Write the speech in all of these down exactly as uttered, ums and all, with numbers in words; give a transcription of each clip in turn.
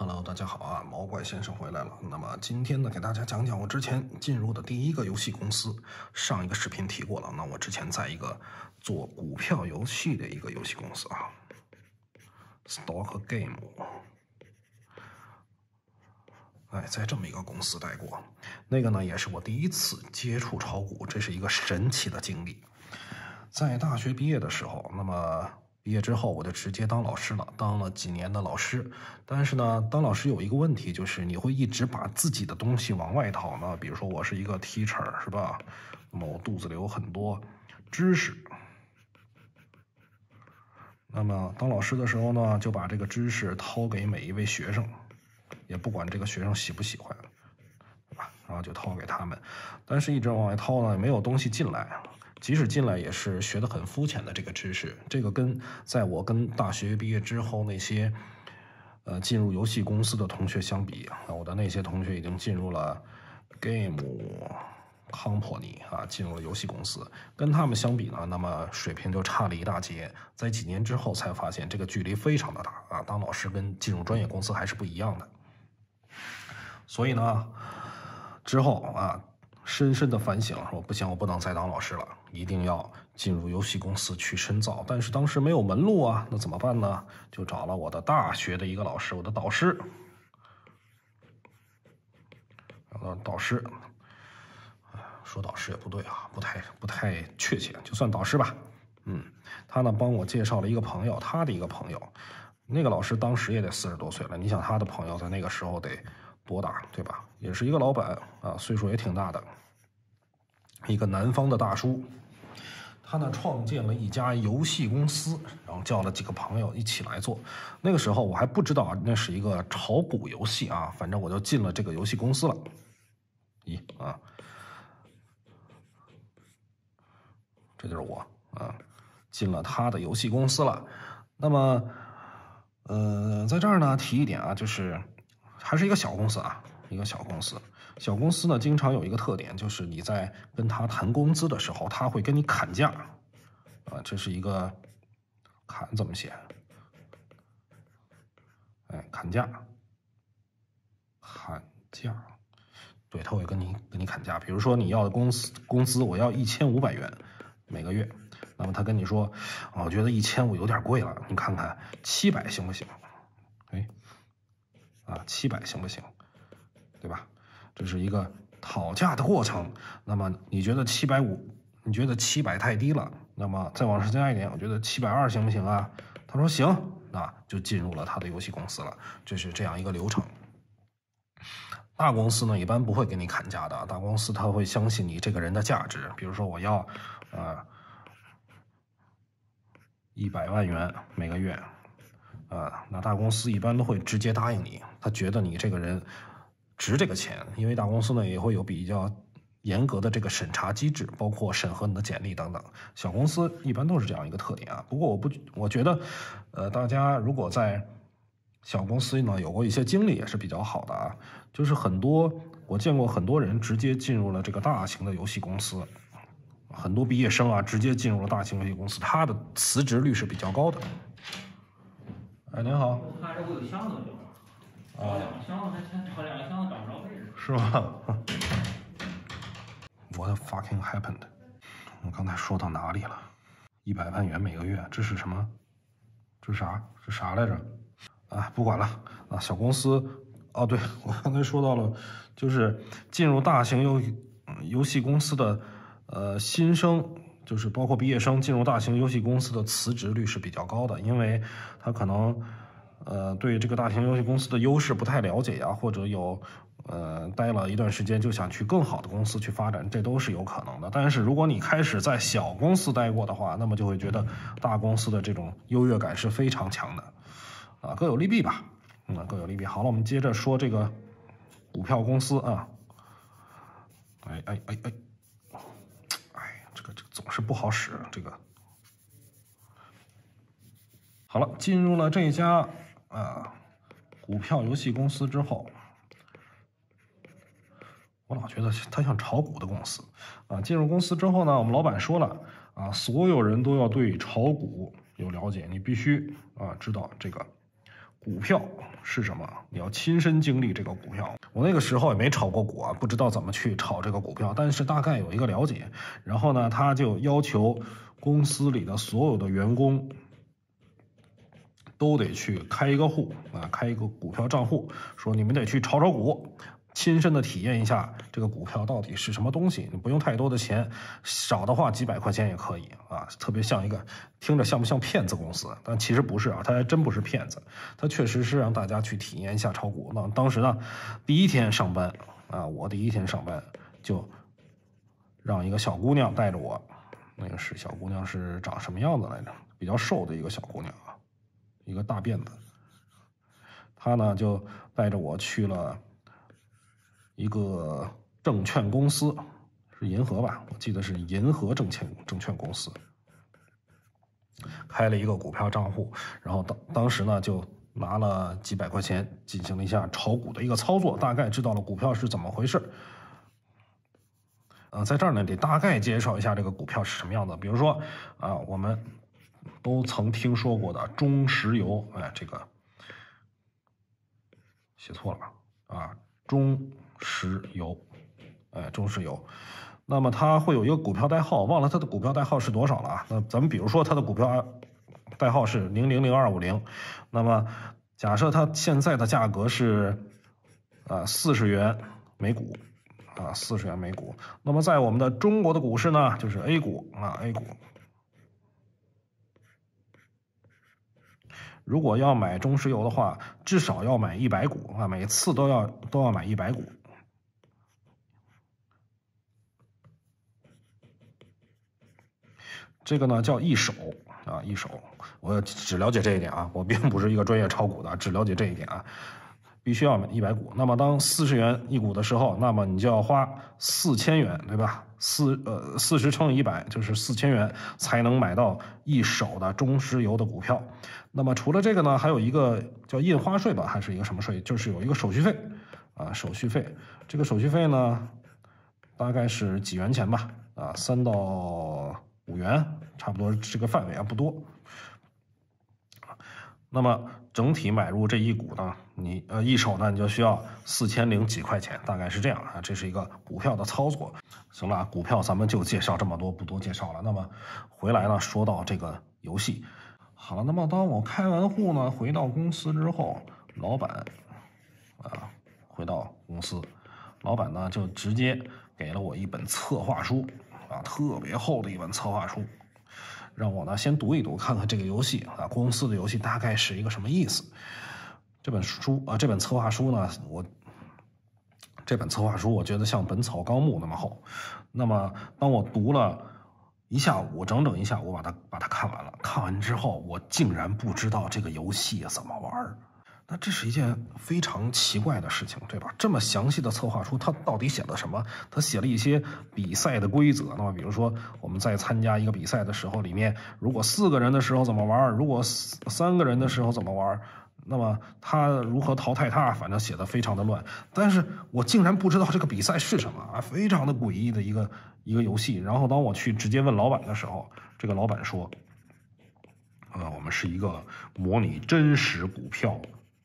Hello， 大家好啊，毛怪先生回来了。那么今天呢，给大家讲讲我之前进入的第一个游戏公司。上一个视频提过了，那我之前在一个做股票游戏的一个游戏公司啊 ，Stock Game， 哎，在这么一个公司待过。那个呢，也是我第一次接触炒股，这是一个神奇的经历。在大学毕业的时候，那么。毕业之后，我就直接当老师了，当了几年的老师。但是呢，当老师有一个问题，就是你会一直把自己的东西往外掏呢。比如说，我是一个 teacher， 是吧？那么我肚子里有很多知识。那么当老师的时候呢，就把这个知识掏给每一位学生，也不管这个学生喜不喜欢，对吧？然后就掏给他们。但是一直往外掏呢，也没有东西进来。即使进来也是学得很肤浅的这个知识，这个跟在我跟大学毕业之后那些，呃，进入游戏公司的同学相比，我的那些同学已经进入了 Game Company 啊，进入了游戏公司，跟他们相比呢，那么水平就差了一大截。在几年之后才发现这个距离非常的大啊，当老师跟进入专业公司还是不一样的。所以呢，之后啊。深深的反省，说不行，我不能再当老师了，一定要进入游戏公司去深造。但是当时没有门路啊，那怎么办呢？就找了我的大学的一个老师，我的导师，呃，导师，说导师也不对啊，不太不太确切，就算导师吧。嗯，他呢帮我介绍了一个朋友，他的一个朋友，那个老师当时也得四十多岁了，你想他的朋友在那个时候得。多大，对吧？也是一个老板啊，岁数也挺大的，一个南方的大叔。他呢创建了一家游戏公司，然后叫了几个朋友一起来做。那个时候我还不知道那是一个炒股游戏啊，反正我就进了这个游戏公司了。咦啊，这就是我啊，进了他的游戏公司了。那么，呃，在这儿呢提一点啊，就是。还是一个小公司啊，一个小公司。小公司呢，经常有一个特点，就是你在跟他谈工资的时候，他会跟你砍价，啊，这是一个砍怎么写？哎，砍价，砍价，对，他会跟你跟你砍价。比如说你要的公司工资，我要一千五百元每个月，那么他跟你说，啊，我觉得一千五有点贵了，你看看七百行不行？哎。啊，七百行不行？对吧？这是一个讨价的过程。那么你觉得七百五？你觉得七百太低了？那么再往上加一点，我觉得七百二行不行啊？他说行，那就进入了他的游戏公司了。这是这样一个流程。大公司呢，一般不会给你砍价的。大公司他会相信你这个人的价值。比如说，我要呃一百万元每个月。啊，那大公司一般都会直接答应你，他觉得你这个人值这个钱，因为大公司呢也会有比较严格的这个审查机制，包括审核你的简历等等。小公司一般都是这样一个特点啊。不过我不，我觉得，呃，大家如果在小公司呢有过一些经历也是比较好的啊。就是很多我见过很多人直接进入了这个大型的游戏公司，很多毕业生啊直接进入了大型游戏公司，他的辞职率是比较高的。哎，您好。 我看这我有箱子就找两个箱子，还找两个箱子找不着位置。 是吗？What fucking happened？ 我刚才说到哪里了？一百万元每个月，这是什么？这是啥？是啥来着？啊，不管了啊，小公司。哦，对，我刚才说到了，就是进入大型游游戏公司的呃新生。就是包括毕业生进入大型游戏公司的辞职率是比较高的，因为他可能，呃，对这个大型游戏公司的优势不太了解呀，或者有，呃，待了一段时间就想去更好的公司去发展，这都是有可能的。但是如果你开始在小公司待过的话，那么就会觉得大公司的这种优越感是非常强的，啊，各有利弊吧，嗯，各有利弊。好了，我们接着说这个股票公司啊，哎哎哎哎。这个这个总是不好使，这个。好了，进入了这家啊股票游戏公司之后，我老觉得它像炒股的公司啊。进入公司之后呢，我们老板说了啊，所有人都要对炒股有了解，你必须啊知道这个股票是什么？你要亲身经历这个股票。我那个时候也没炒过股啊，不知道怎么去炒这个股票，但是大概有一个了解。然后呢，他就要求公司里的所有的员工都得去开一个户啊，开一个股票账户，说你们得去炒炒股。亲身的体验一下这个股票到底是什么东西，你不用太多的钱，少的话几百块钱也可以啊。特别像一个听着像不像骗子公司，但其实不是啊，它还真不是骗子，它确实是让大家去体验一下炒股。那当时呢，第一天上班啊，我第一天上班就让一个小姑娘带着我，那个是小姑娘是长什么样子来着？比较瘦的一个小姑娘啊，一个大辫子，她呢就带着我去了一个证券公司，是银河吧？我记得是银河证券证券公司，开了一个股票账户，然后当当时呢就拿了几百块钱，进行了一下炒股的一个操作，大概知道了股票是怎么回事。呃，在这儿呢得大概介绍一下这个股票是什么样的。比如说啊，我们都曾听说过的中石油，哎，这个写错了吧？啊，中石油，哎，中石油，那么它会有一个股票代号，忘了它的股票代号是多少了啊？那咱们比如说它的股票代号是零零零二五零，那么假设它现在的价格是啊四十元每股，啊四十元每股，那么在我们的中国的股市呢，就是 A 股啊 A 股。如果要买中石油的话，至少要买一百股啊，每次都要都要买一百股。这个呢叫一手啊，一手，我只了解这一点啊，我并不是一个专业炒股的，只了解这一点啊，必须要买一百股。那么当四十元一股的时候，那么你就要花四千元，对吧？四呃四十乘以一百就是四千元，才能买到一手的中石油的股票。那么除了这个呢，还有一个叫印花税吧，还是一个什么税？就是有一个手续费啊，手续费。这个手续费呢，大概是几元钱吧，啊，三到五元，差不多这个范围啊，不多。那么整体买入这一股呢，你呃一手呢你就需要四千零几块钱，大概是这样啊。这是一个股票的操作。行了，股票咱们就介绍这么多，不多介绍了。那么回来呢，说到这个游戏，好了，那么当我开完户呢，回到公司之后，老板啊，回到公司，老板呢就直接给了我一本策划书啊，特别厚的一本策划书。让我呢先读一读，看看这个游戏啊，公司的游戏大概是一个什么意思。这本书啊，这本策划书呢，我这本策划书我觉得像《本草纲目》那么厚。那么当我读了一下午，整整一下午把它把它看完了。看完之后，我竟然不知道这个游戏怎么玩。那这是一件非常奇怪的事情，对吧？这么详细的策划书，它到底写了什么？它写了一些比赛的规则。那么，比如说我们在参加一个比赛的时候，里面如果四个人的时候怎么玩，如果三个人的时候怎么玩，那么他如何淘汰他，反正写的非常的乱。但是我竟然不知道这个比赛是什么啊，非常的诡异的一个一个游戏。然后当我去直接问老板的时候，这个老板说：“呃，我们是一个模拟真实股票。”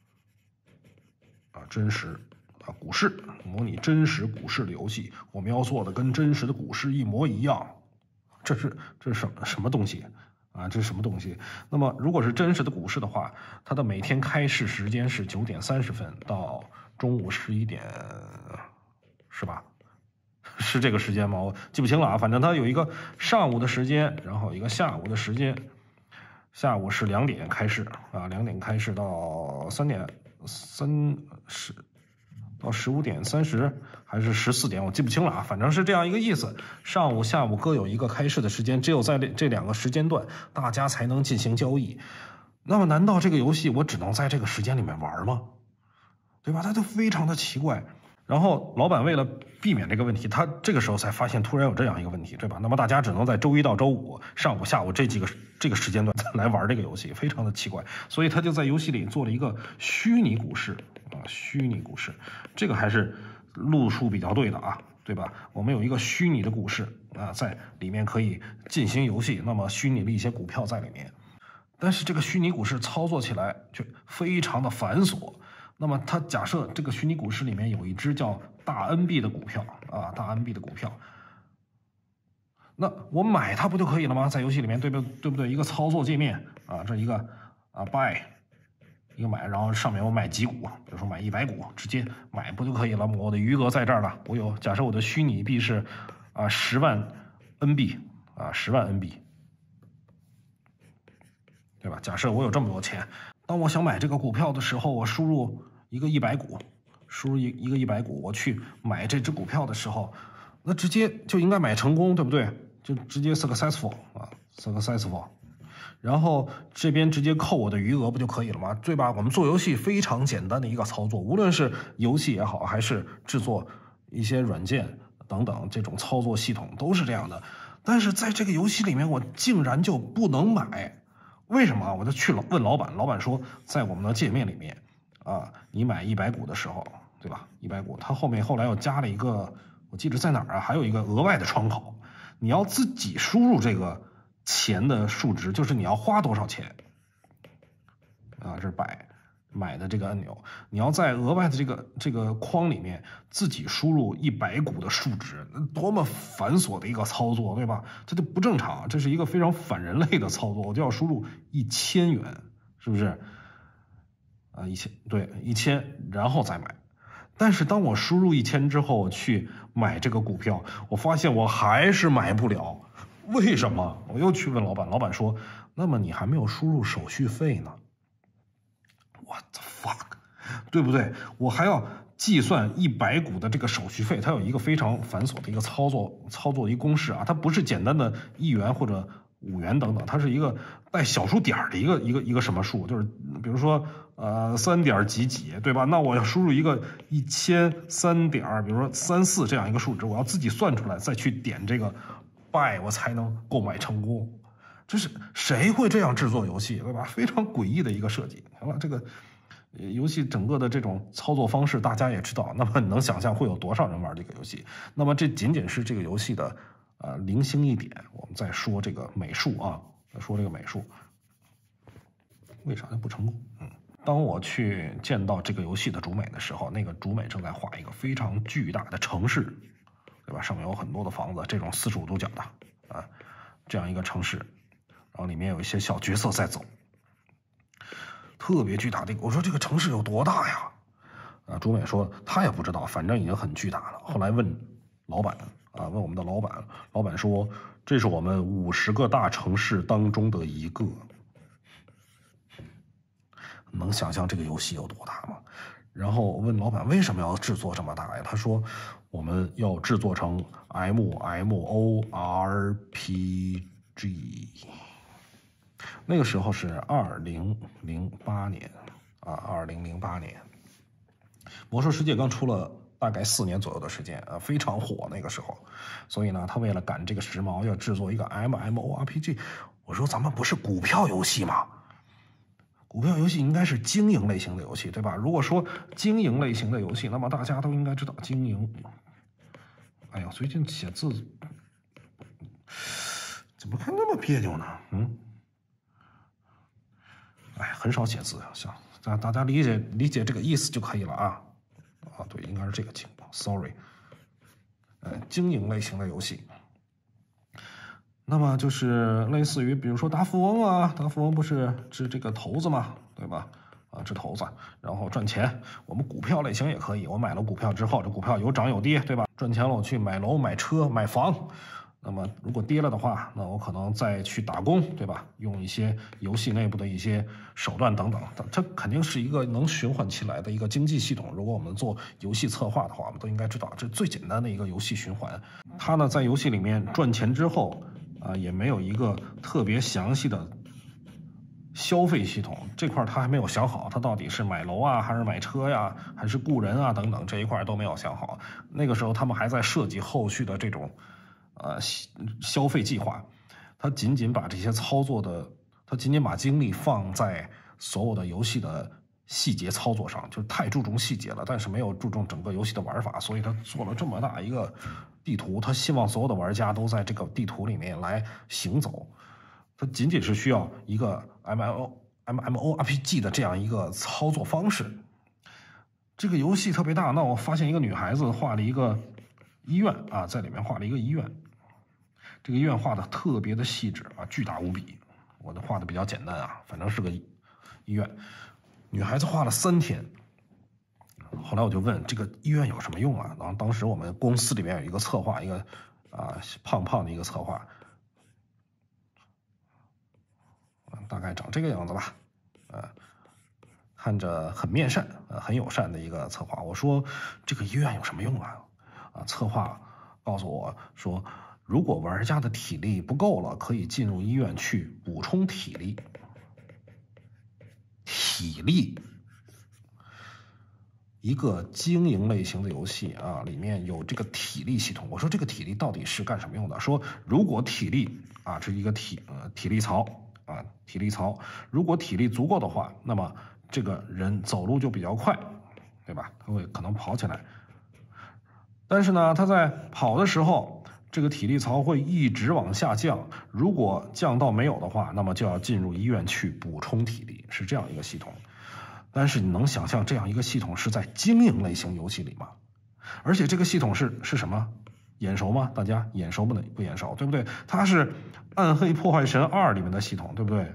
啊，真实啊，股市模拟真实股市的游戏，我们要做的跟真实的股市一模一样。这是这是什么什么东西啊？这是什么东西？那么如果是真实的股市的话，它的每天开市时间是九点三十分到中午十一点，是吧？是这个时间吗？我记不清了啊。反正它有一个上午的时间，然后一个下午的时间。下午是两点开市啊，两点开市到三点。三十到十五点三十还是十四点，我记不清了啊，反正是这样一个意思。上午、下午各有一个开市的时间，只有在这两个时间段，大家才能进行交易。那么，难道这个游戏我只能在这个时间里面玩吗？对吧？它就非常的奇怪。然后老板为了避免这个问题，他这个时候才发现突然有这样一个问题，对吧？那么大家只能在周一到周五上午、下午这几个这个时间段来玩这个游戏，非常的奇怪。所以他就在游戏里做了一个虚拟股市啊，虚拟股市，这个还是路数比较对的啊，对吧？我们有一个虚拟的股市啊，在里面可以进行游戏，那么虚拟了一些股票在里面。 但是这个虚拟股市操作起来却非常的繁琐。那么它假设这个虚拟股市里面有一只叫大 N B 的股票啊，大 N B 的股票，那我买它不就可以了吗？在游戏里面，对不对不对？一个操作界面啊，这一个啊 buy， 一个买，然后上面我买几股，比如说买一百股，直接买不就可以了？我的余额在这儿了，我有假设我的虚拟币是啊十万 N B 啊十万 N B。对吧？假设我有这么多钱，当我想买这个股票的时候，我输入一个一百股，输入一一个一百股，我去买这只股票的时候，那直接就应该买成功，对不对？就直接 successful 啊 ，successful， 然后这边直接扣我的余额不就可以了吗？对吧？我们做游戏非常简单的一个操作，无论是游戏也好，还是制作一些软件等等这种操作系统都是这样的。但是在这个游戏里面，我竟然就不能买。为什么？我就去问老板，老板说，在我们的界面里面，啊，你买一百股的时候，对吧？一百股，他后面后来又加了一个，我记得在哪儿啊？还有一个额外的窗口，你要自己输入这个钱的数值，就是你要花多少钱，啊，这是买买的这个按钮，你要在额外的这个这个框里面自己输入一百股的数值，多么繁琐的一个操作，对吧？这就不正常，这是一个非常反人类的操作。我就要输入一千元，是不是？啊，一千，对，一千，然后再买。但是当我输入一千之后去买这个股票，我发现我还是买不了，为什么？我又去问老板，老板说，那么你还没有输入手续费呢。What the fuck， 对不对？我还要计算一百股的这个手续费，它有一个非常繁琐的一个操作操作的一个公式啊，它不是简单的一元或者五元等等，它是一个带小数点的一个一个一个什么数，就是比如说呃三点几几，对吧？那我要输入一个一千三点，比如说三四这样一个数值，我要自己算出来，再去点这个 buy， 我才能购买成功。这是谁会这样制作游戏，对吧？非常诡异的一个设计。好了，这个游戏整个的这种操作方式，大家也知道。那么你能想象会有多少人玩这个游戏？那么这仅仅是这个游戏的呃零星一点。我们再说这个美术啊，再说这个美术，为啥不成功？嗯，当我去见到这个游戏的主美的时候，那个主美正在画一个非常巨大的城市，对吧？上面有很多的房子，这种四十五度角的啊，这样一个城市。然后里面有一些小角色在走，特别巨大的。我说这个城市有多大呀？啊，主美说他也不知道，反正已经很巨大了。后来问老板啊，问我们的老板，老板说这是我们五十个大城市当中的一个。能想象这个游戏有多大吗？然后问老板为什么要制作这么大呀？他说我们要制作成 M M O R P G。那个时候是二零零八年啊，二零零八年，魔兽世界刚出了大概四年左右的时间啊，非常火那个时候。所以呢，他为了赶这个时髦，要制作一个 M M O R P G。我说咱们不是股票游戏吗？股票游戏应该是经营类型的游戏，对吧？如果说经营类型的游戏，那么大家都应该知道经营。哎呀，最近写字怎么看那么别扭呢？嗯。哎，很少写字啊，行，大大家理解理解这个意思就可以了啊。啊，对，应该是这个情况 ，sorry。呃，经营类型的游戏，那么就是类似于，比如说大富翁啊，大富翁不是掷这个骰子嘛，对吧？啊，掷骰子，然后赚钱。我们股票类型也可以，我买了股票之后，这股票有涨有跌，对吧？赚钱了，我去买楼、买车、买房。那么如果跌了的话，那我可能再去打工，对吧？用一些游戏内部的一些手段等等，它肯定是一个能循环起来的一个经济系统。如果我们做游戏策划的话，我们都应该知道，这是最简单的一个游戏循环。它呢，在游戏里面赚钱之后，啊、呃，也没有一个特别详细的消费系统，这块他还没有想好，他到底是买楼啊，还是买车呀，还是雇人啊等等，这一块都没有想好。那个时候他们还在设计后续的这种。呃，消费计划，他仅仅把这些操作的，他仅仅把精力放在所有的游戏的细节操作上，就太注重细节了，但是没有注重整个游戏的玩法，所以他做了这么大一个地图，他希望所有的玩家都在这个地图里面来行走。 它仅仅是需要一个 M M O M M O R P G 的这样一个操作方式。这个游戏特别大，那我发现一个女孩子画了一个医院啊，在里面画了一个医院，这个医院画的特别的细致啊，巨大无比。我的画的比较简单啊，反正是个医院。女孩子画了三天，后来我就问这个医院有什么用啊？然后当时我们公司里面有一个策划，一个啊胖胖的一个策划，大概长这个样子吧，呃，看着很面善，呃，很友善的一个策划。我说这个医院有什么用啊？啊，策划告诉我说，如果玩家的体力不够了，可以进入医院去补充体力。体力，一个经营类型的游戏啊，里面有这个体力系统。我说这个体力到底是干什么用的？说如果体力啊，这是一个体呃体力槽啊，体力槽，如果体力足够的话，那么这个人走路就比较快，对吧？他会可能跑起来。但是呢，他在跑的时候，这个体力槽会一直往下降。如果降到没有的话，那么就要进入医院去补充体力，是这样一个系统。但是你能想象这样一个系统是在经营类型游戏里吗？而且这个系统是是什么？眼熟吗？大家眼熟不能不眼熟，对不对？它是《暗黑破坏神二》里面的系统，对不对？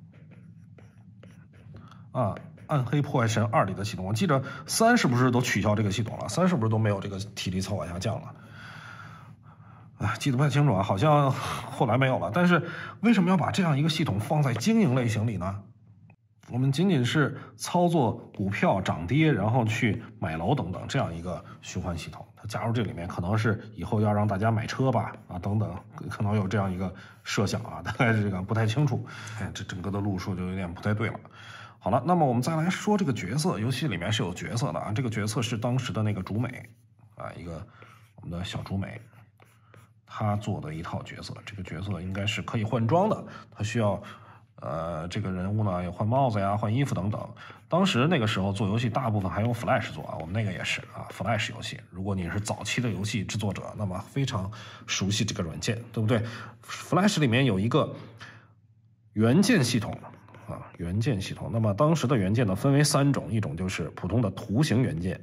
啊，《暗黑破坏神二》里的系统，我记得三是不是都取消这个系统了？三是不是都没有这个体力槽往下降了？啊，记得不太清楚啊，好像后来没有了。但是为什么要把这样一个系统放在经营类型里呢？我们仅仅是操作股票涨跌，然后去买楼等等这样一个循环系统。它加入这里面，可能是以后要让大家买车吧，啊等等，可能有这样一个设想啊，大概是这个不太清楚。哎，这整个的路数就有点不太对了。好了，那么我们再来说这个角色，游戏里面是有角色的啊，这个角色是当时的那个竹美啊，一个我们的小竹美。他做的一套角色，这个角色应该是可以换装的，他需要，呃，这个人物呢要换帽子呀、换衣服等等。当时那个时候做游戏，大部分还用 Flash 做啊，我们那个也是啊 ，Flash 游戏。如果你是早期的游戏制作者，那么非常熟悉这个软件，对不对 ？Flash 里面有一个元件系统啊，元件系统。那么当时的元件呢，分为三种，一种就是普通的图形元件。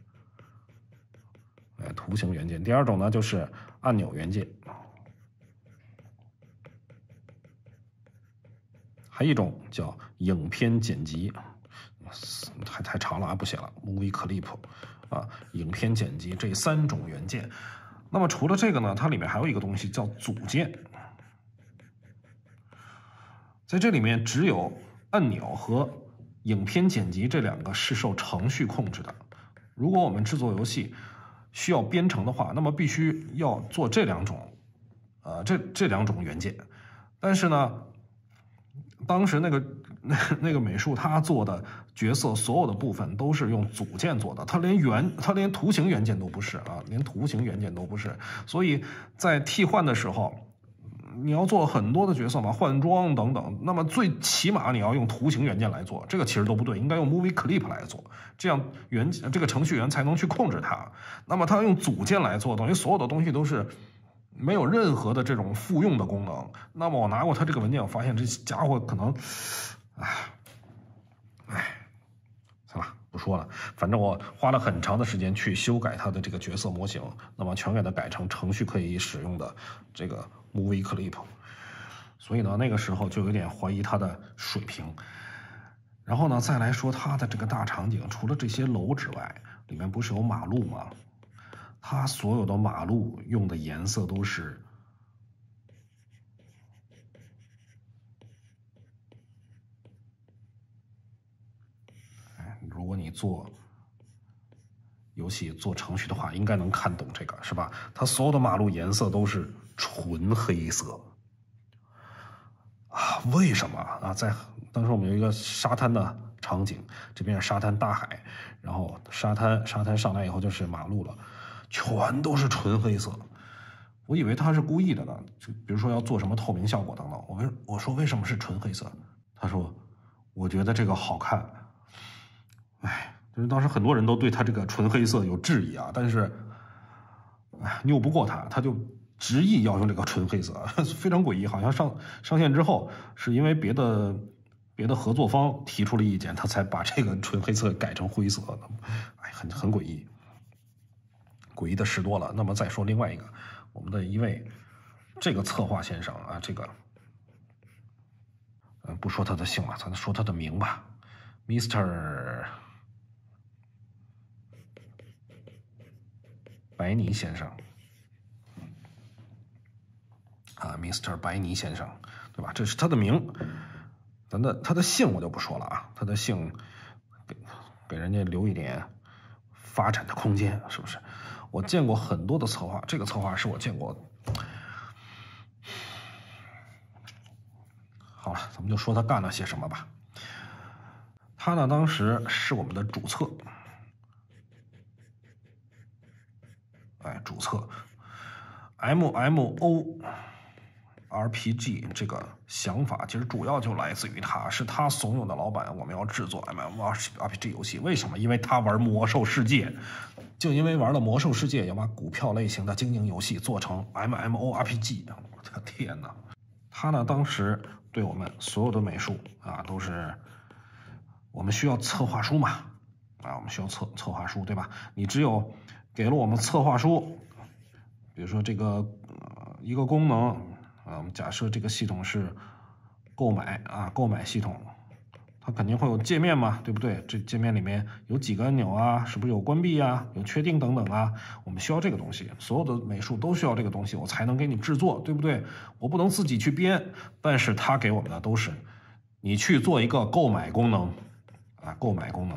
哎，图形元件。第二种呢，就是按钮元件，还有一种叫影片剪辑，还太长了啊，不写了。Movie Clip 啊，影片剪辑这三种元件。那么除了这个呢，它里面还有一个东西叫组件，在这里面只有按钮和影片剪辑这两个是受程序控制的。如果我们制作游戏需要编程的话，那么必须要做这两种，呃，这这两种元件。但是呢，当时那个那那个美术他做的角色所有的部分都是用组件做的，他连元他连图形元件都不是啊，连图形元件都不是。所以在替换的时候，你要做很多的角色嘛，换装等等，那么最起码你要用图形元件来做，这个其实都不对，应该用 Movie Clip 来做，这样元这个程序员才能去控制它。那么他用组件来做，等于所有的东西都是没有任何的这种复用的功能。那么我拿过他这个文件，我发现这家伙可能，哎，哎，行了，不说了。反正我花了很长的时间去修改他的这个角色模型，那么全给它改成程序可以使用的这个 Movie Clip。所以呢，那个时候就有点怀疑他的水平。然后呢，再来说他的这个大场景，除了这些楼之外，里面不是有马路吗？它所有的马路用的颜色都是如果你做游戏做程序的话，应该能看懂这个，是吧？它所有的马路颜色都是纯黑色啊？为什么啊？在当时我们有一个沙滩的场景，这边是沙滩大海，然后沙滩沙滩上来以后就是马路了，全都是纯黑色。我以为他是故意的呢，就比如说要做什么透明效果等等。我问我说为什么是纯黑色？他说我觉得这个好看。哎，就是当时很多人都对他这个纯黑色有质疑啊，但是哎拗不过他，他就执意要用这个纯黑色，非常诡异。好像上上线之后，是因为别的别的合作方提出了意见，他才把这个纯黑色改成灰色的。哎，很很诡异，诡异的事多了。那么再说另外一个，我们的一位这个策划先生啊，这个，呃，不说他的姓了，咱说他的名吧 ，Mister 白尼先生。啊 ，Mister 白尼先生，对吧？这是他的名，咱的他的姓我就不说了啊，他的姓给给人家留一点发展的空间，是不是？我见过很多的策划，这个策划是我见过。好了，咱们就说他干了些什么吧。他呢，当时是我们的主策，哎，主策 M M O。R P G 这个想法其实主要就来自于他，是他怂恿的老板，我们要制作 M M O R P G 游戏。为什么？因为他玩魔兽世界，就因为玩了魔兽世界，要把股票类型的经营游戏做成 M M O R P G。我的天哪！他呢，当时对我们所有的美术啊，都是我们需要策划书嘛，啊，我们需要策策划书，对吧？你只有给了我们策划书，比如说这个、呃、一个功能。啊，我们假设这个系统是购买啊，购买系统，它肯定会有界面嘛，对不对？这界面里面有几个按钮啊，是不是有关闭啊，有确定等等啊？我们需要这个东西，所有的美术都需要这个东西，我才能给你制作，对不对？我不能自己去编，但是它给我们的都是，你去做一个购买功能啊，购买功能，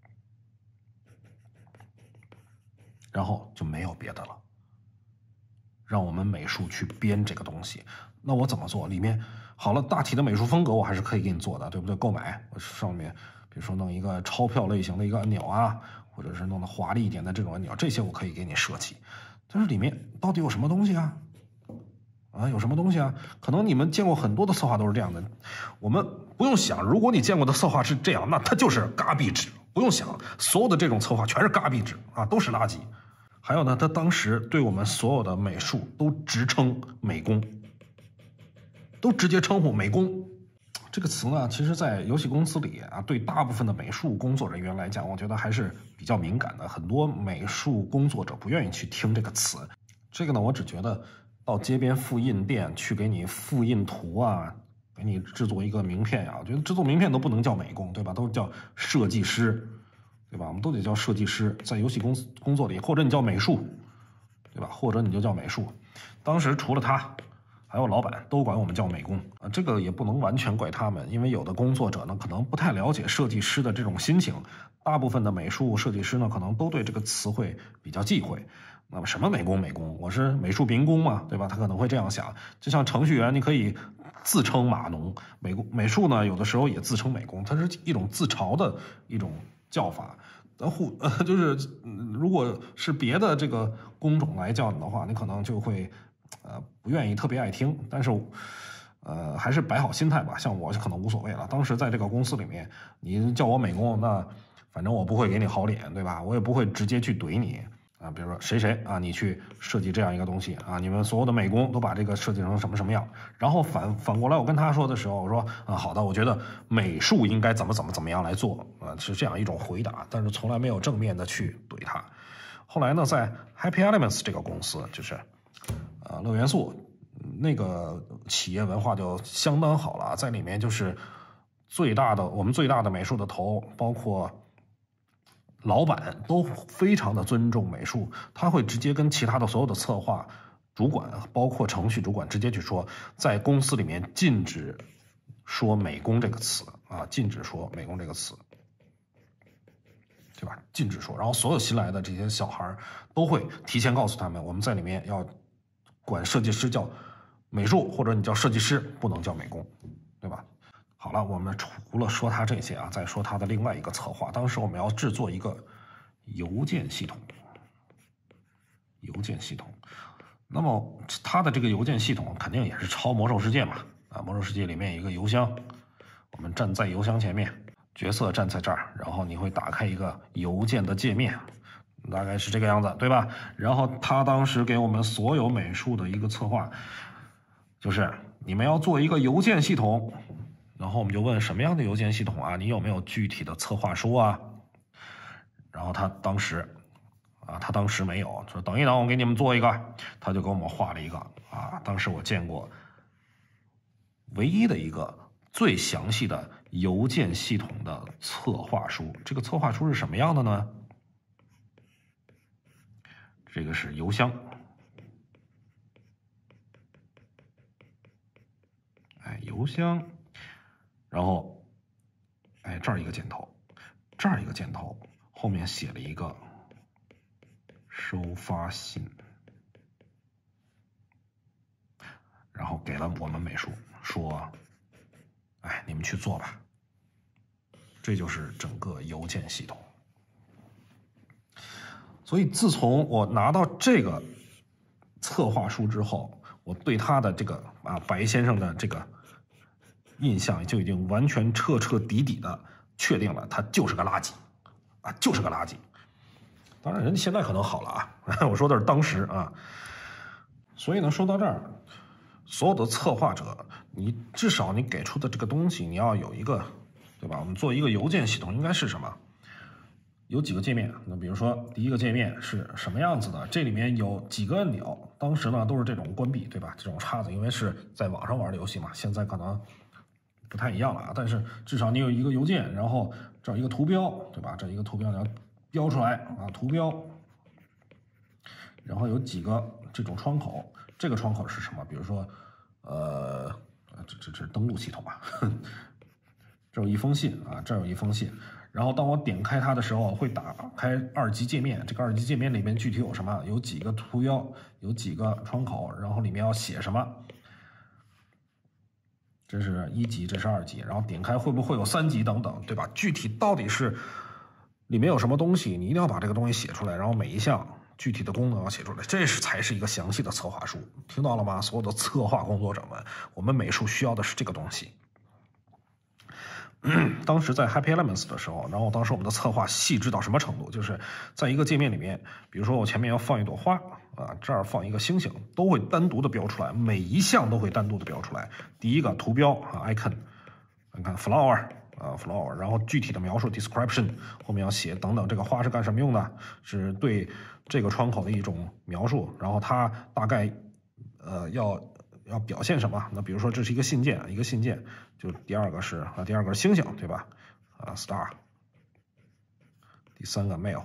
然后就没有别的了。让我们美术去编这个东西，那我怎么做？里面好了，大体的美术风格我还是可以给你做的，对不对？购买，我上面比如说弄一个钞票类型的一个按钮啊，或者是弄得华丽一点的这种按钮，这些我可以给你设计。但是里面到底有什么东西啊？啊，有什么东西啊？可能你们见过很多的策划都是这样的，我们不用想，如果你见过的策划是这样，那它就是嘎逼纸，不用想，所有的这种策划全是嘎逼纸啊，都是垃圾。还有呢，他当时对我们所有的美术都直称美工，都直接称呼美工。这个词呢，其实在游戏公司里啊，对大部分的美术工作人员来讲，我觉得还是比较敏感的。很多美术工作者不愿意去听这个词。这个呢，我只觉得到街边复印店去给你复印图啊，给你制作一个名片呀、啊，我觉得制作名片都不能叫美工，对吧？都叫设计师。对吧？我们都得叫设计师，在游戏公司工作里，或者你叫美术，对吧？或者你就叫美术。当时除了他，还有老板都管我们叫美工啊。这个也不能完全怪他们，因为有的工作者呢可能不太了解设计师的这种心情。大部分的美术设计师呢，可能都对这个词汇比较忌讳。那么什么美工美工，我是美术民工嘛，对吧？他可能会这样想。就像程序员，你可以自称码农，美工美术呢，有的时候也自称美工，它是一种自嘲的一种叫法。呃，互呃，就是、嗯、如果是别的这个工种来叫你的话，你可能就会呃不愿意特别爱听。但是呃还是摆好心态吧，像我可能无所谓了。当时在这个公司里面，你叫我美工，那反正我不会给你好脸，对吧？我也不会直接去怼你啊。比如说谁谁啊，你去设计这样一个东西啊，你们所有的美工都把这个设计成什么什么样。然后反反过来，我跟他说的时候，我说啊，好的，我觉得美术应该怎么怎么怎么样来做啊，是这样一种回答，但是从来没有正面的去怼他。后来呢，在 Happy Elements 这个公司，就是呃乐元素那个企业文化就相当好了，在里面就是最大的我们最大的美术的头，包括老板都非常的尊重美术，他会直接跟其他的所有的策划主管，包括程序主管直接去说，在公司里面禁止说美工这个词啊，禁止说美工这个词，对吧？禁止说。然后所有新来的这些小孩都会提前告诉他们，我们在里面要管设计师叫美术，或者你叫设计师，不能叫美工，对吧？好了，我们除了说他这些啊，再说他的另外一个策划。当时我们要制作一个邮件系统，邮件系统。那么他的这个邮件系统肯定也是抄《魔兽世界》嘛，啊，《魔兽世界》里面有一个邮箱，我们站在邮箱前面，角色站在这儿，然后你会打开一个邮件的界面。 大概是这个样子，对吧？然后他当时给我们所有美术的一个策划，就是你们要做一个邮件系统。然后我们就问什么样的邮件系统啊？你有没有具体的策划书啊？然后他当时，啊，他当时没有，说等一等，我给你们做一个，他就给我们画了一个啊。当时我见过唯一的一个最详细的邮件系统的策划书。这个策划书是什么样的呢？这个是邮箱，哎，邮箱。然后，哎，这儿一个箭头，这儿一个箭头，后面写了一个收发信，然后给了我们美术说，哎，你们去做吧。这就是整个邮件系统。所以自从我拿到这个策划书之后，我对他的这个啊白先生的这个印象就已经完全彻彻底底的确定了，他就是个垃圾，啊，就是个垃圾。当然，人家现在可能好了啊，我说的是当时啊。所以呢，说到这儿，所有的策划者，你至少你给出的这个东西，你要有一个，对吧？我们做一个邮件系统，应该是什么？有几个界面？那比如说，第一个界面是什么样子的？这里面有几个按钮？当时呢都是这种关闭，对吧？这种叉子，因为是在网上玩的游戏嘛，现在可能不太一样了啊，但是至少你有一个邮件，然后这儿一个图标，对吧？这一个图标你要标出来啊，图标，然后有几个这种窗口，这个窗口是什么？比如说，呃，这这这是登录系统啊，这有一封信啊，这有一封信，然后当我点开它的时候，会打开二级界面，这个二级界面里面具体有什么？有几个图标，有几个窗口，然后里面要写什么？这是一级，这是二级，然后点开会不会有三级等等，对吧？具体到底是里面有什么东西，你一定要把这个东西写出来，然后每一项具体的功能要写出来，这是才是一个详细的策划书。听到了吗？所有的策划工作者们，我们美术需要的是这个东西。当时在 Happy Elements 的时候，然后当时我们的策划细致到什么程度？就是在一个界面里面，比如说我前面要放一朵花啊，这儿放一个星星，都会单独的标出来，每一项都会单独的标出来。第一个图标啊 icon， 你看 flower 啊 flower， 然后具体的描述 description， 后面要写等等，这个花是干什么用的？是对这个窗口的一种描述，然后它大概呃要。要表现什么？那比如说这是一个信件，一个信件，就第二个是啊，第二个是星星，对吧？啊 ，star。第三个 mail。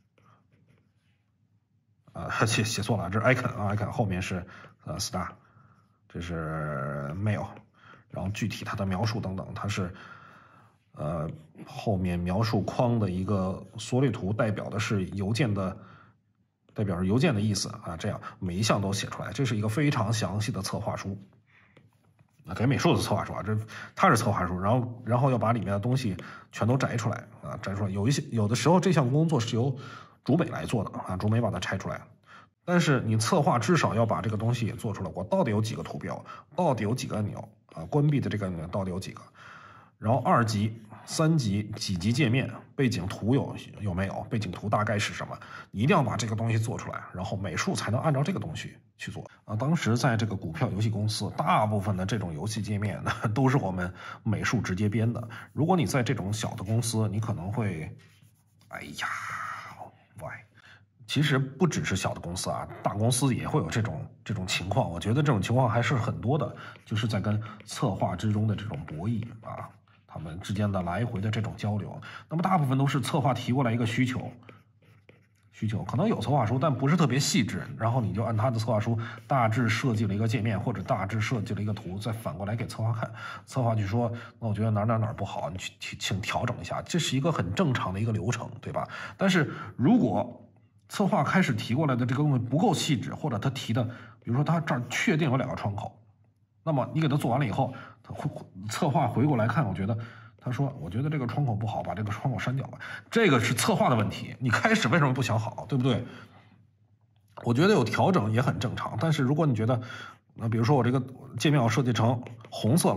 啊，写写错了，这是 icon 啊 ，icon 后面是呃 star， 这是 mail， 然后具体它的描述等等，它是呃后面描述框的一个缩略图，代表的是邮件的。代表是邮件的意思啊，这样每一项都写出来，这是一个非常详细的策划书，啊，给美术的策划书啊，这它是策划书，然后然后要把里面的东西全都摘出来啊，摘出来。有一些有的时候这项工作是由主美来做的啊，主美把它拆出来，但是你策划至少要把这个东西做出来，我到底有几个图标，到底有几个按钮啊，关闭的这个按钮到底有几个，然后二级。三级几级界面背景图有有没有？背景图大概是什么？你一定要把这个东西做出来，然后美术才能按照这个东西去做啊。当时在这个股票游戏公司，大部分的这种游戏界面呢，都是我们美术直接编的。如果你在这种小的公司，你可能会，哎呀，喂，其实不只是小的公司啊，大公司也会有这种这种情况。我觉得这种情况还是很多的，就是在跟策划之中的这种博弈啊。他们之间的来回的这种交流，那么大部分都是策划提过来一个需求，需求可能有策划书，但不是特别细致，然后你就按他的策划书大致设计了一个界面，或者大致设计了一个图，再反过来给策划看，策划就说，那我觉得哪哪哪不好，你去请调整一下，这是一个很正常的一个流程，对吧？但是如果策划开始提过来的这个东西不够细致，或者他提的，比如说他这儿确定有两个窗口。那么你给他做完了以后，他会策划回过来看，我觉得他说，我觉得这个窗口不好，把这个窗口删掉吧。这个是策划的问题，你开始为什么不想好，对不对？我觉得有调整也很正常，但是如果你觉得，那比如说我这个界面要设计成红色了，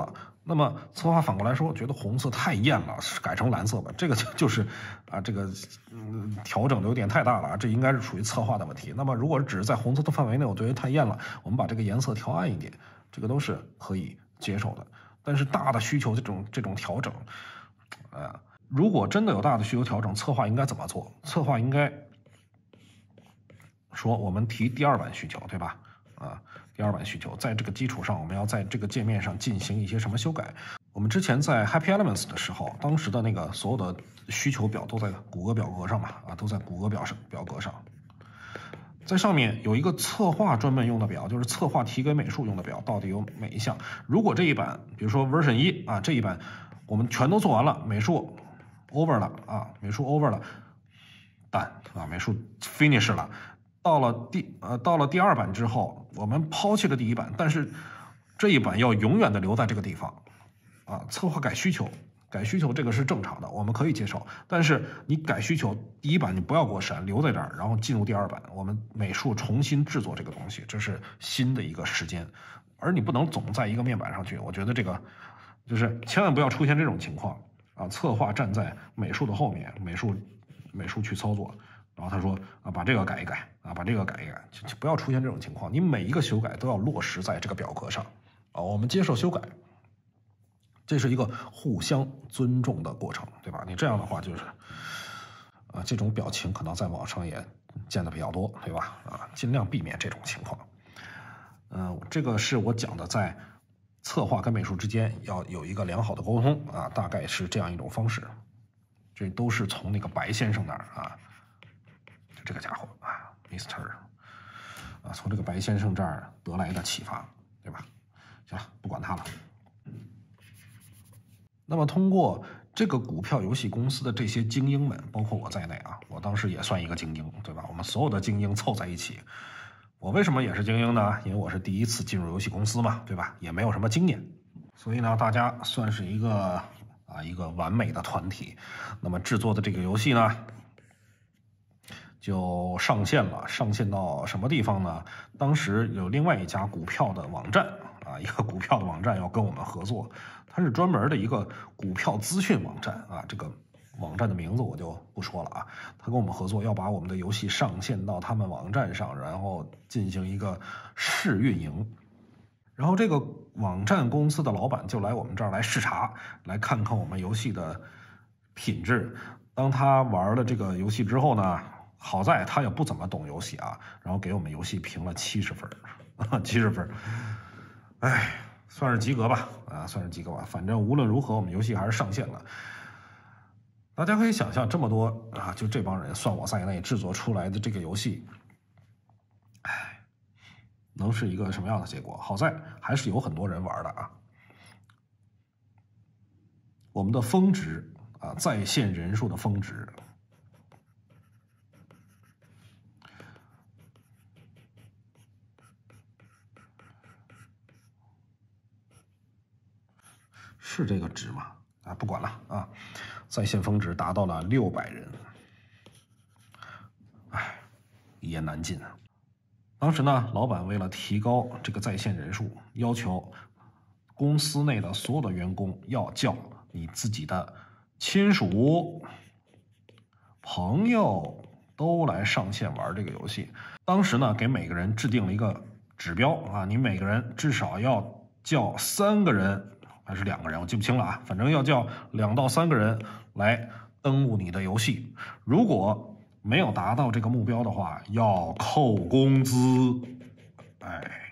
那么策划反过来说，觉得红色太艳了，改成蓝色吧。这个就就是啊，这个嗯调整的有点太大了啊，这应该是属于策划的问题。那么如果只是在红色的范围内，我觉得太艳了，我们把这个颜色调暗一点，这个都是可以接受的。但是大的需求这种这种调整，呃，如果真的有大的需求调整，策划应该怎么做？策划应该说我们提第二版需求，对吧？啊，第二版需求，在这个基础上，我们要在这个界面上进行一些什么修改？我们之前在 Happy Elements 的时候，当时的那个所有的需求表都在谷歌表格上嘛，啊，都在谷歌表上表格上，在上面有一个策划专门用的表，就是策划提给美术用的表，到底有每一项？如果这一版，比如说 Version 一啊，这一版我们全都做完了，美术 over 了啊，美术 over 了，但啊，美术 finish 了。到了第呃到了第二版之后，我们抛弃了第一版，但是这一版要永远的留在这个地方，啊，策划改需求，改需求这个是正常的，我们可以接受。但是你改需求，第一版你不要给我删，留在这儿，然后进入第二版，我们美术重新制作这个东西，这是新的一个时间，而你不能总在一个面板上去。我觉得这个就是千万不要出现这种情况啊，策划站在美术的后面，美术美术去操作。然后他说啊，把这个改一改啊，把这个改一改，就就不要出现这种情况。你每一个修改都要落实在这个表格上啊，我们接受修改，这是一个互相尊重的过程，对吧？你这样的话就是啊，这种表情可能在网上也见的比较多，对吧？啊，尽量避免这种情况。嗯、呃，这个是我讲的，在策划跟美术之间要有一个良好的沟通啊，大概是这样一种方式。这都是从那个白先生那儿啊。这个家伙啊 ，Mister 啊，从这个白先生这儿得来的启发，对吧？行了，不管他了。那么通过这个股票游戏公司的这些精英们，包括我在内啊，我当时也算一个精英，对吧？我们所有的精英凑在一起，我为什么也是精英呢？因为我是第一次进入游戏公司嘛，对吧？也没有什么经验，所以呢，大家算是一个啊一个完美的团体。那么制作的这个游戏呢？就上线了，上线到什么地方呢？当时有另外一家股票的网站啊，一个股票的网站要跟我们合作，它是专门的一个股票资讯网站啊。这个网站的名字我就不说了啊。他跟我们合作，要把我们的游戏上线到他们网站上，然后进行一个试运营。然后这个网站公司的老板就来我们这儿来视察，来看看我们游戏的品质。当他玩了这个游戏之后呢？好在他也不怎么懂游戏啊，然后给我们游戏评了七十分，七十分，哎，算是及格吧，啊，算是及格吧。反正无论如何，我们游戏还是上线了。大家可以想象，这么多啊，就这帮人，算我在内制作出来的这个游戏，哎，能是一个什么样的结果？好在还是有很多人玩的啊。我们的峰值啊，在线人数的峰值。是这个值吗？啊，不管了啊，在线峰值达到了六百人，哎，一言难尽啊。当时呢，老板为了提高这个在线人数，要求公司内的所有的员工要叫你自己的亲属、朋友都来上线玩这个游戏。当时呢，给每个人制定了一个指标啊，你每个人至少要叫三个人。还是两个人，我记不清了啊。反正要叫两到三个人来登录你的游戏，如果没有达到这个目标的话，要扣工资。哎，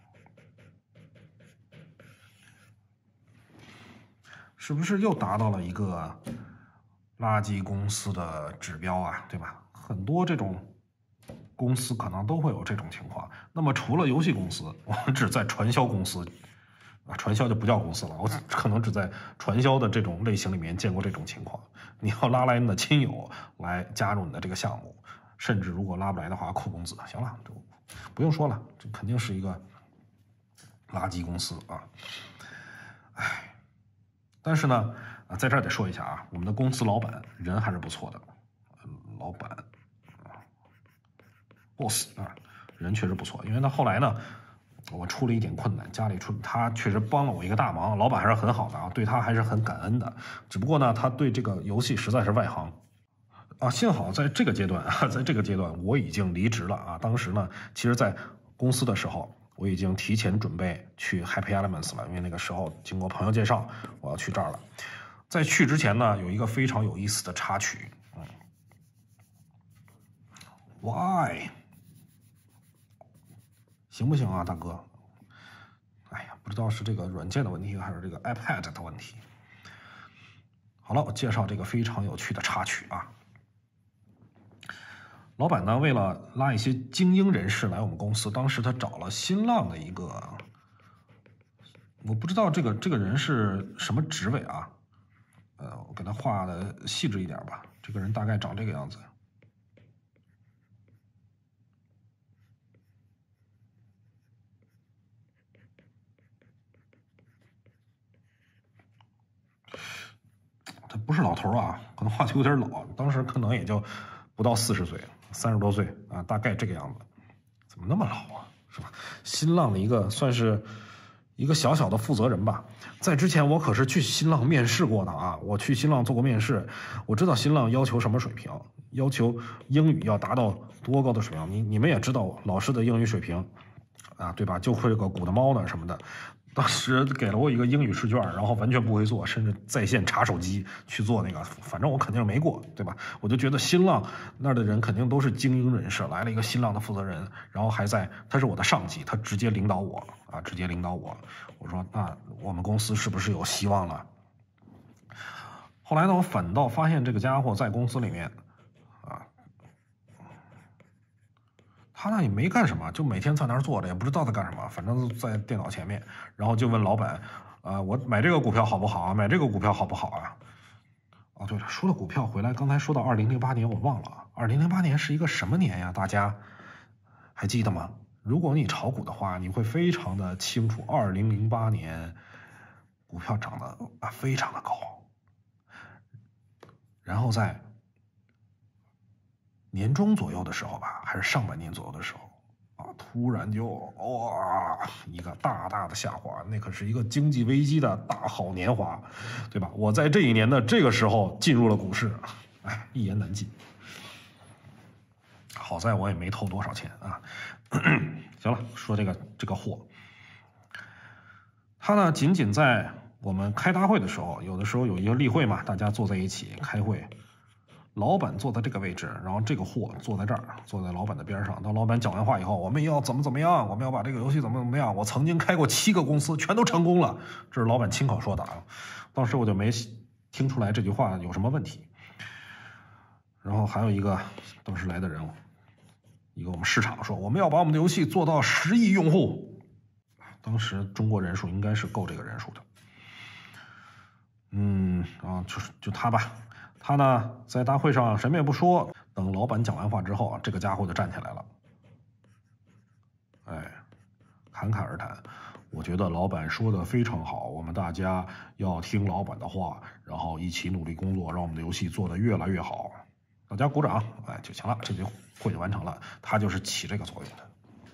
是不是又达到了一个垃圾公司的指标啊？对吧？很多这种公司可能都会有这种情况。那么除了游戏公司，我们只在传销公司。啊，传销就不叫公司了，我可能只在传销的这种类型里面见过这种情况。你要拉来你的亲友来加入你的这个项目，甚至如果拉不来的话，扣工资。行了，就不用说了，这肯定是一个垃圾公司啊！哎，但是呢，啊，在这儿得说一下啊，我们的公司老板人还是不错的，老板啊 ，boss 啊，人确实不错，因为他后来呢。 我出了一点困难，家里出他确实帮了我一个大忙，老板还是很好的啊，对他还是很感恩的。只不过呢，他对这个游戏实在是外行啊。幸好在这个阶段啊，在这个阶段我已经离职了啊。当时呢，其实，在公司的时候，我已经提前准备去 Happy Elements 了，因为那个时候经过朋友介绍，我要去这儿了。在去之前呢，有一个非常有意思的插曲。嗯 ，Why？ 行不行啊，大哥？哎呀，不知道是这个软件的问题，还是这个 iPad 的问题。好了，我介绍这个非常有趣的插曲啊。老板呢，为了拉一些精英人士来我们公司，当时他找了新浪的一个，我不知道这个这个人是什么职位啊？呃，我给他画的细致一点吧。这个人大概长这个样子。他不是老头啊，可能画的有点老，当时可能也就不到四十岁，三十多岁啊，大概这个样子。怎么那么老啊？是吧？新浪的一个算是一个小小的负责人吧。在之前我可是去新浪面试过的啊，我去新浪做过面试，我知道新浪要求什么水平，要求英语要达到多高的水平。你你们也知道老师的英语水平啊，对吧？就会个鼓的猫呢什么的。当时给了我一个英语试卷，然后完全不会做，甚至在线查手机去做那个，反正我肯定没过，对吧？我就觉得新浪那儿的人肯定都是精英人士，来了一个新浪的负责人，然后还在，他是我的上级，他直接领导我啊，直接领导我。我说那我们公司是不是有希望了？后来呢，我反倒发现这个家伙在公司里面啊。他那也没干什么，就每天在那儿坐着，也不知道在干什么，反正在电脑前面，然后就问老板，啊、呃，我买这个股票好不好啊？买这个股票好不好啊？哦，对了，说了股票回来，刚才说到二零零八年，我忘了，二零零八年是一个什么年呀？大家还记得吗？如果你炒股的话，你会非常的清楚，二零零八年股票涨得啊非常的高，然后在年中左右的时候吧，还是上半年左右的时候，啊，突然就哇一个大大的下滑，那可是一个经济危机的大好年华，对吧？我在这一年的这个时候进入了股市，哎，一言难尽。好在我也没投多少钱啊。行了，说这个这个货，他呢仅仅在我们开大会的时候，有的时候有一个例会嘛，大家坐在一起开会。老板坐在这个位置，然后这个货坐在这儿，坐在老板的边上。当老板讲完话以后，我们要怎么怎么样？我们要把这个游戏怎么怎么样？我曾经开过七个公司，全都成功了。这是老板亲口说的啊。当时我就没听出来这句话有什么问题。然后还有一个当时来的人，一个我们市场说，我们要把我们的游戏做到十亿用户。当时中国人数应该是够这个人数的。嗯啊，就是就他吧。他呢，在大会上什么也不说，等老板讲完话之后，这个家伙就站起来了，哎，侃侃而谈。我觉得老板说的非常好，我们大家要听老板的话，然后一起努力工作，让我们的游戏做得越来越好。大家鼓掌，哎，就行了，这局会就完成了。他就是起这个作用的。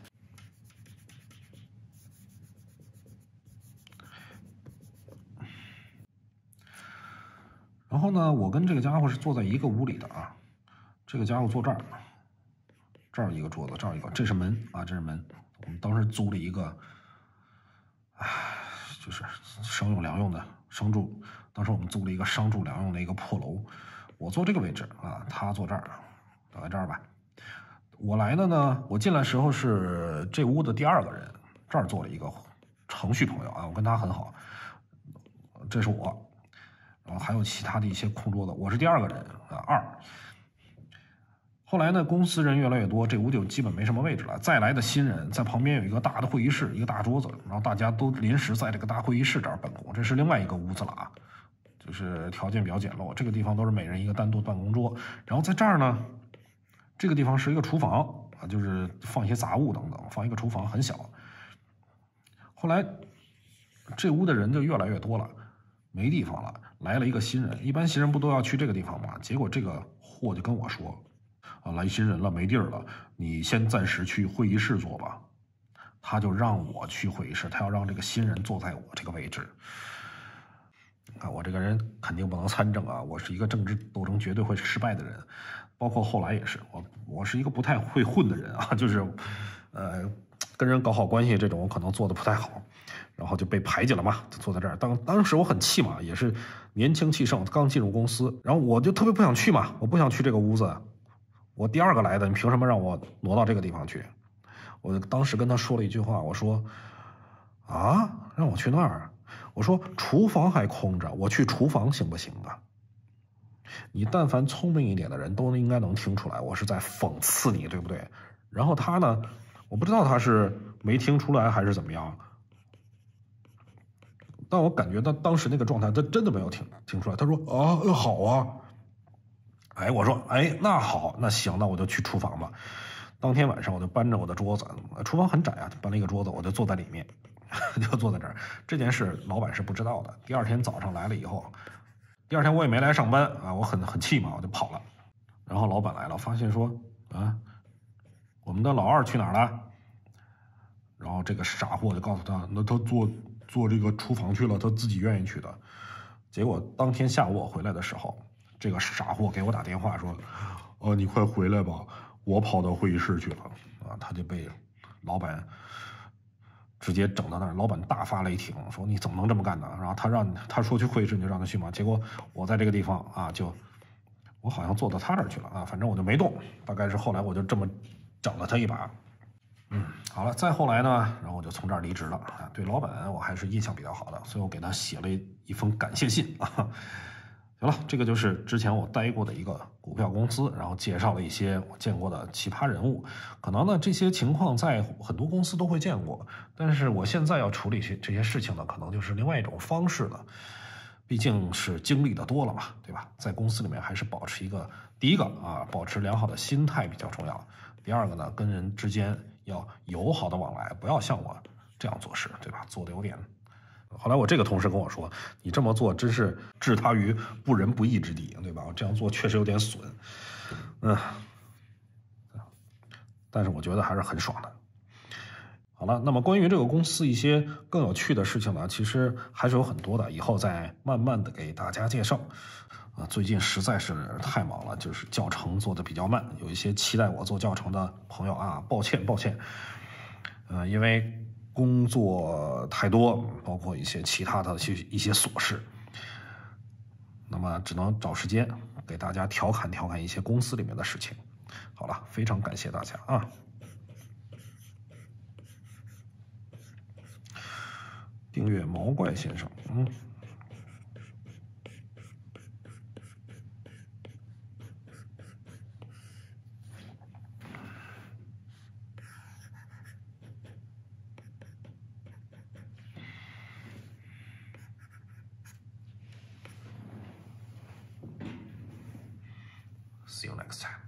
然后呢，我跟这个家伙是坐在一个屋里的啊，这个家伙坐这儿，这儿一个桌子，这儿一个，这是门啊，这是门。我们当时租了一个，唉，就是商用两用的商住。当时我们租了一个商住两用的一个破楼，我坐这个位置啊，他坐这儿，倒在这儿吧。我来的呢，我进来时候是这屋的第二个人，这儿坐了一个程序朋友啊，我跟他很好，这是我。然后还有其他的一些空桌子，我是第二个人啊，二。后来呢，公司人越来越多，这屋就基本没什么位置了。再来的新人在旁边有一个大的会议室，一个大桌子，然后大家都临时在这个大会议室这儿办公。这是另外一个屋子了啊，就是条件比较简陋，这个地方都是每人一个单独办公桌。然后在这儿呢，这个地方是一个厨房啊，就是放一些杂物等等，放一个厨房很小。后来这屋的人就越来越多了，没地方了。来了一个新人，一般新人不都要去这个地方吗？结果这个货就跟我说，啊，来新人了，没地儿了，你先暂时去会议室坐吧。 他就让我去会议室，他要让这个新人坐在我这个位置。啊，我这个人肯定不能参政啊，我是一个政治斗争绝对会失败的人，包括后来也是，我我是一个不太会混的人啊，就是，呃，跟人搞好关系这种我可能做的不太好，然后就被排挤了嘛，就坐在这儿。当当时我很气嘛，也是年轻气盛，刚进入公司，然后我就特别不想去嘛，我不想去这个屋子，我第二个来的，你凭什么让我挪到这个地方去？我当时跟他说了一句话，我说，啊，让我去那儿。我说厨房还空着，我去厨房行不行啊？你但凡聪明一点的人都应该能听出来，我是在讽刺你，对不对？然后他呢，我不知道他是没听出来还是怎么样，但我感觉到当时那个状态，他真的没有听听出来。他说啊，好啊。哎，我说哎，那好，那行，那我就去厨房吧。当天晚上我就搬着我的桌子，厨房很窄啊，搬了一个桌子，我就坐在里面。就坐在这儿，这件事老板是不知道的。第二天早上来了以后，第二天我也没来上班啊，我很很气嘛，我就跑了。然后老板来了，发现说啊，我们的老二去哪儿了？然后这个傻货就告诉他，那他做做这个厨房去了，他自己愿意去的。结果当天下午我回来的时候，这个傻货给我打电话说，哦，你快回来吧，我跑到会议室去了啊，他就被老板直接整到那儿，老板大发雷霆，说你怎么能这么干呢？然后他让他说去会议室，你就让他去嘛。结果我在这个地方啊，就我好像坐到他这儿去了啊，反正我就没动。大概是后来我就这么整了他一把。嗯，好了，再后来呢，然后我就从这儿离职了啊。对老板我还是印象比较好的，所以我给他写了一封感谢信啊。行了，这个就是之前我待过的一个股票公司，然后介绍了一些我见过的奇葩人物。可能呢，这些情况在很多公司都会见过，但是我现在要处理这些事情呢，可能就是另外一种方式了。毕竟是经历的多了嘛，对吧？在公司里面还是保持一个，第一个啊，保持良好的心态比较重要。第二个呢，跟人之间要友好的往来，不要像我这样做事，对吧？做的有点。后来我这个同事跟我说，你这么做真是置他于不仁不义之地，对吧？我这样做确实有点损，嗯，但是我觉得还是很爽的。好了，那么关于这个公司一些更有趣的事情呢，其实还是有很多的，以后再慢慢的给大家介绍。啊，最近实在是太忙了，就是教程做的比较慢，有一些期待我做教程的朋友啊，抱歉抱歉，呃，因为工作太多，包括一些其他的一些琐事，那么只能找时间给大家调侃调侃一些公司里面的事情。好了，非常感谢大家啊！订阅毛怪先生，嗯。See you next time.